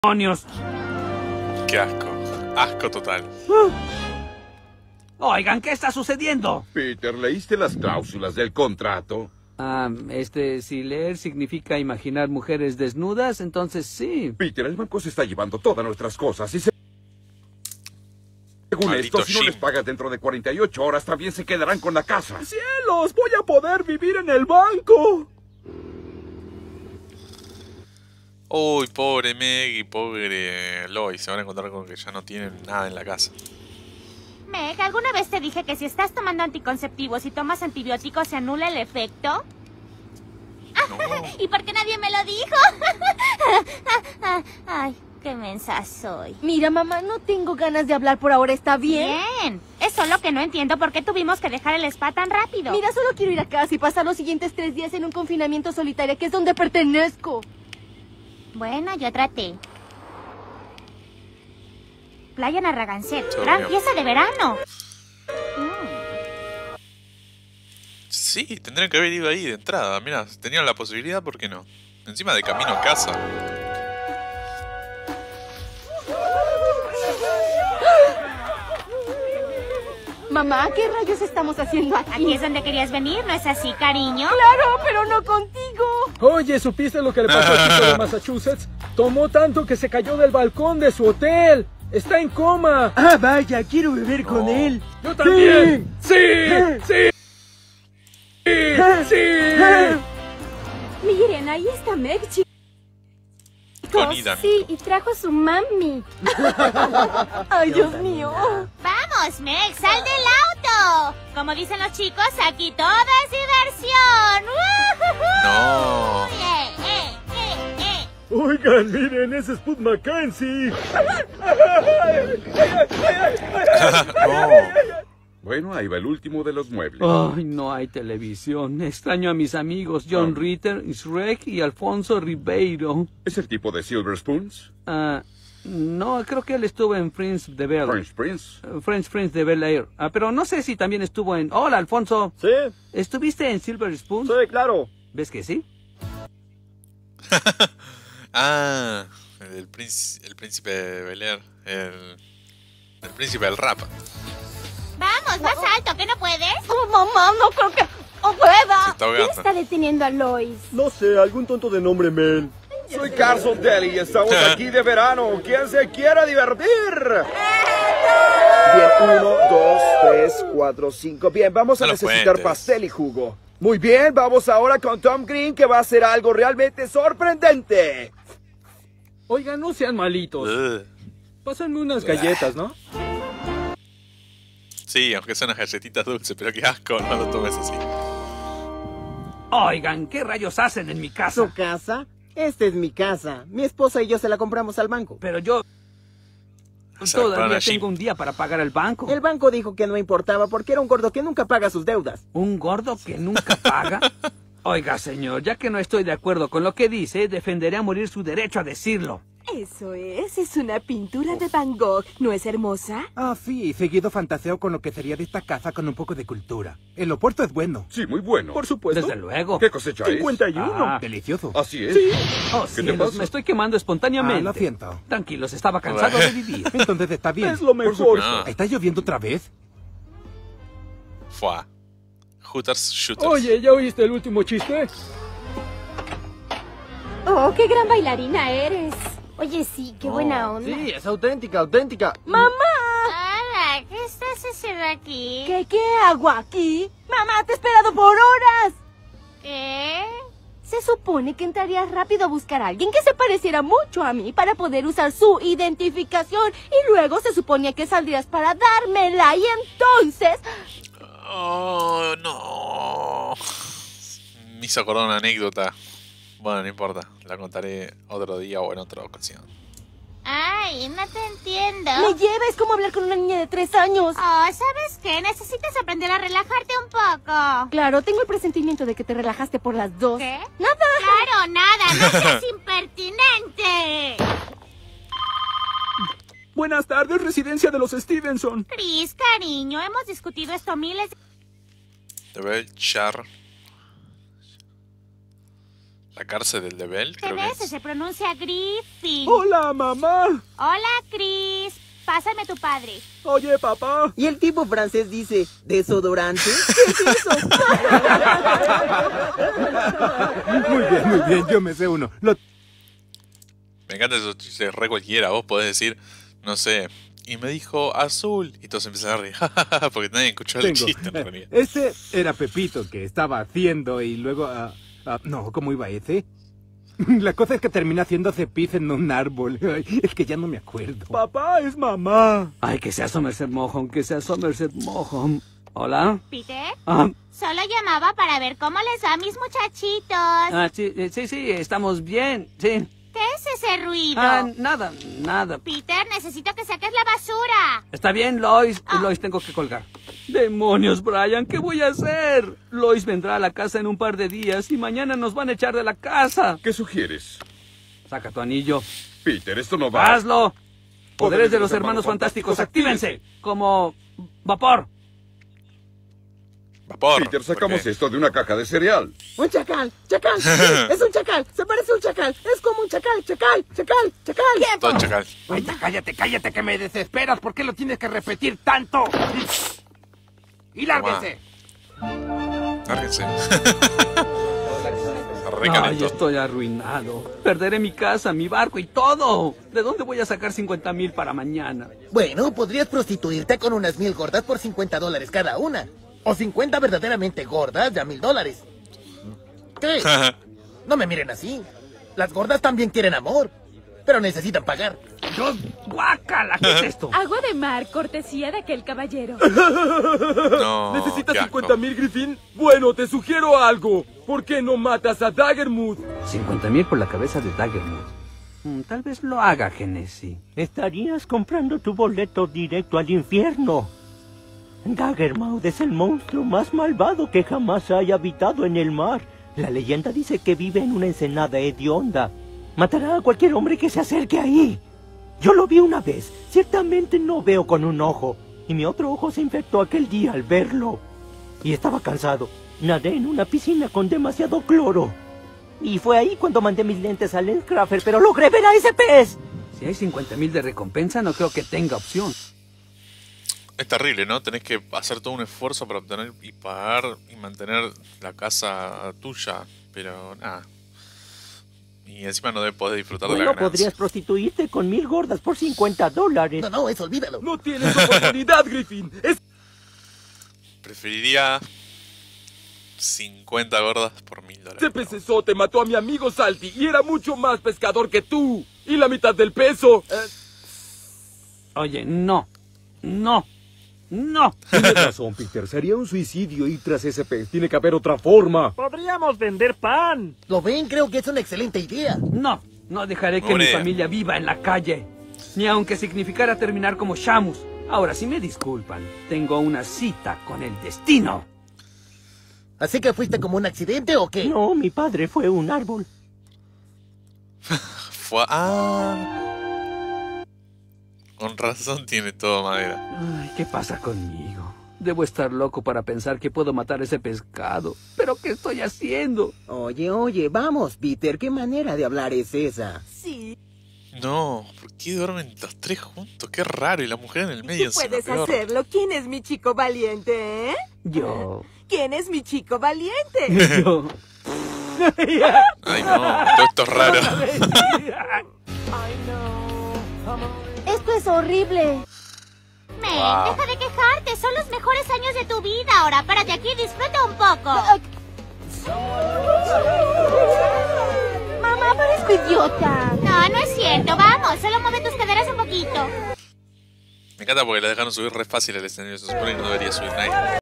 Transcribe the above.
¡Demonios! Qué asco. Asco total. Oigan, ¿qué está sucediendo? Peter, ¿leíste las cláusulas del contrato? Si leer significa imaginar mujeres desnudas, entonces sí. Peter, el banco se está llevando todas nuestras cosas y según Maldito esto, si no Shin. les pagas dentro de 48 horas, también se quedarán con la casa. ¡Cielos! ¡Voy a poder vivir en el banco! Uy, pobre Meg y pobre Lois. Se van a encontrar con que ya no tienen nada en la casa. Meg, ¿alguna vez te dije que si estás tomando anticonceptivos y tomas antibióticos se anula el efecto? No. ¿Y por qué nadie me lo dijo? Ay, qué mensa soy. Mira, mamá, no tengo ganas de hablar por ahora, ¿está bien? Bien. Es solo que no entiendo por qué tuvimos que dejar el spa tan rápido. Mira, solo quiero ir a casa y pasar los siguientes 3 días en un confinamiento solitario, que es donde pertenezco. Bueno, yo traté. Playa Narragansett. Todo Gran bien. fiesta de verano. Sí, tendrían que haber ido ahí de entrada. Mira, tenían la posibilidad, ¿por qué no? Encima de camino a casa. Mamá, ¿qué rayos estamos haciendo aquí? Aquí es donde querías venir, ¿no es así, cariño? Claro, pero no contigo. Oye, ¿supiste lo que le pasó al chico de Massachusetts? Tomó tanto que se cayó del balcón de su hotel. Está en coma. Ah, vaya, quiero beber con él. ¡Yo también! ¡Sí! ¡Sí! ¡Sí! ¡Sí! Miren, ahí está Meg, chicos. Con Ida, Sí, y trajo a su mami. Ay, Dios mío. ¡Vamos, Meg! ¡Sal del auto! Como dicen los chicos, aquí todo es diversión. No. Oigan, miren, ese es Put Mackenzie. No. Bueno, ahí va el último de los muebles. Ay, no hay televisión. Extraño a mis amigos John Ritter, Shrek y Alfonso Ribeiro. ¿Es el tipo de Silver Spoons? No, creo que él estuvo en Prince de Bel French Prince. French Prince de Bel Air. Pero no sé si también estuvo en... Hola, Alfonso. Sí, ¿Estuviste en Silver Spoon? sí, claro. ¿Ves que sí? El príncipe de Bel Air. El príncipe del rap. ¡Vamos, más alto, que no puedes! Oh, mamá, no creo que Se pueda. está ahogando. Está deteniendo a Lois. No sé, algún tonto de nombre Mel. Soy Carson Daly y estamos aquí de verano. ¿Quién se quiera divertir? Bien, 1, 2, 3, 4, 5. Bien, vamos a No lo necesitar cuentes. pastel y jugo. Muy bien, vamos ahora con Tom Green, que va a hacer algo realmente sorprendente. Oigan, no sean malitos. Ugh. Pásenme unas galletas, ¿no? Sí, aunque son unas galletitas dulces, pero qué asco, no lo tomes así. Oigan, ¿qué rayos hacen en mi ¿Su casa? casa? Esta es mi casa. Mi esposa y yo se la compramos al banco. Pero yo... Se la compraron Todavía allí. tengo un día para pagar el banco. El banco dijo que no importaba porque era un gordo que nunca paga sus deudas. ¿Un gordo que nunca paga? Oiga, señor, ya que no estoy de acuerdo con lo que dice, defenderé a morir su derecho a decirlo. Eso es una pintura de Van Gogh. ¿No es hermosa? Ah, sí, seguido fantaseo con lo que sería de esta casa con un poco de cultura. El opuesto es bueno. Sí, muy bueno. Por supuesto. Desde luego. ¿Qué cosecha es? 51. Ah. Delicioso. Así es. Oh, ¿Qué te cielos, pasa? me estoy quemando espontáneamente. Lo siento. Tranquilos, estaba cansado de vivir. Entonces está bien. Es lo mejor. Ah, ¿Está lloviendo otra vez? fue. Hooters Shooters. Oye, ¿ya oíste el último chiste? Oh, qué gran bailarina eres. Oye, sí, qué buena onda. Sí, es auténtica, auténtica. ¡Mamá! Hola, ¿qué estás haciendo aquí? ¿Qué hago aquí? Mamá, te he esperado por horas. ¿Qué? Se supone que entrarías rápido a buscar a alguien que se pareciera mucho a mí para poder usar su identificación y luego se suponía que saldrías para dármela y entonces... Oh, no. Me hizo acordar una anécdota. Bueno, no importa. La contaré otro día o en otra ocasión. Ay, no te entiendo. Me lleva, es como hablar con una niña de 3 años. Oh, ¿sabes qué? Necesitas aprender a relajarte un poco. Claro, tengo el presentimiento de que te relajaste por las 2. ¿Qué? Nada. Claro, nada, no seas impertinente. Buenas tardes, residencia de los Stevenson. Chris, cariño, hemos discutido esto miles de... Debe echar ¿Sacarse del level? Se Creo que ve, es. se pronuncia Griffin. Hola, mamá. Hola, Chris. Pásame tu padre. Oye, papá. Y el tipo francés dice, ¿desodorante? ¿Qué es eso? Muy bien, yo me sé uno. Me encanta eso, chistes re cualquiera. Vos podés decir, no sé, y me dijo azul. Y todos empiezan a reír, porque nadie escuchó el chiste en realidad. Este era Pepito que estaba haciendo y luego... no, ¿cómo iba ese? La cosa es que termina haciéndose pis en un árbol. Ay, es que ya no me acuerdo. Papá, es mamá. Ay, que sea Somerset Maugham, que sea Somerset Maugham. ¿Hola? ¿Peter? Ah, Solo llamaba para ver cómo les va a mis muchachitos. sí, estamos bien, sí. ¿Qué es ese ruido? Nada. Peter, necesito que saques la basura. Está bien, Lois. Lois, tengo que colgar. ¡Demonios, Brian! ¿Qué voy a hacer? Lois vendrá a la casa en un par de días y mañana nos van a echar de la casa. ¿Qué sugieres? Saca tu anillo. Peter, esto no va. ¡Hazlo! Poderes de los hermanos fantásticos, actívense. Como vapor. Vapor. Peter, sacamos esto de una caja de cereal. Un chacal, chacal, sí, es un chacal, se parece a un chacal, es como un chacal, chacal. Todo chacal. Ay, ya, cállate, que me desesperas. ¿Por qué lo tienes que repetir tanto? ¡Y lárguense! Lárguense. Ay, estoy arruinado. Perderé mi casa, mi barco y todo. ¿De dónde voy a sacar 50,000 para mañana? Bueno, podrías prostituirte con unas 1000 gordas por $50 cada una. O 50 verdaderamente gordas de a $1000. ¿Qué? No me miren así. Las gordas también quieren amor, pero necesitan pagar. ¡Guácala! ¿Qué es esto? Agua de mar, cortesía de aquel caballero. No, ¿Necesitas qué asco. 50,000, Griffin? Bueno, te sugiero algo. ¿Por qué no matas a Daggermouth? 50,000 por la cabeza de Daggermouth. Tal vez lo haga, Genesis. Estarías comprando tu boleto directo al infierno. Daggermouth es el monstruo más malvado que jamás haya habitado en el mar. La leyenda dice que vive en una ensenada hedionda. Matará a cualquier hombre que se acerque ahí. Yo lo vi una vez. Ciertamente no veo con un ojo. Y mi otro ojo se infectó aquel día al verlo. Y estaba cansado. Nadé en una piscina con demasiado cloro. Y fue ahí cuando mandé mis lentes al Lenscrafter, pero logré ver a ese pez. Si hay 50,000 de recompensa, no creo que tenga opción. Es terrible, ¿no? Tenés que hacer todo un esfuerzo para obtener y pagar y mantener la casa tuya. Pero nada. Y encima no podés disfrutar de la Bueno, ganancia. podrías prostituirte con 1000 gordas por $50. No, eso olvídalo. No tienes oportunidad, Griffin. Preferiría 50 gordas por $1000. Ese pecesote mató a mi amigo Salty y era mucho más pescador que tú. Y la mitad del peso. Oye, no. Tienes razón, Peter. Sería un suicidio ir tras ese pez. Tiene que haber otra forma. Podríamos vender pan. ¿Lo ven? Creo que es una excelente idea. No dejaré que mi familia viva en la calle. Ni aunque significara terminar como Shamus. Ahora, si me disculpan, tengo una cita con el destino. ¿Así que fuiste como un accidente o qué? No, mi padre fue un árbol. Con razón tiene todo madera. Ay, ¿qué pasa conmigo? Debo estar loco para pensar que puedo matar ese pescado. ¿Pero qué estoy haciendo? Oye, vamos, Peter, ¿qué manera de hablar es esa? Sí. No, ¿por qué duermen los tres juntos? Qué raro, y la mujer en el medio. Tú puedes hacerlo. ¿Quién es mi chico valiente, Yo. ¿Quién es mi chico valiente? Yo. Ay, no, todo esto es raro. Esto es horrible. Men, Wow. deja de quejarte. Son los mejores años de tu vida. Ahora párate aquí y disfruta un poco. Mamá, parezco idiota. No es cierto. Vamos, solo mueve tus caderas un poquito. Me encanta porque la dejaron subir re fácil al escenario. Se supone que no debería subir nadie.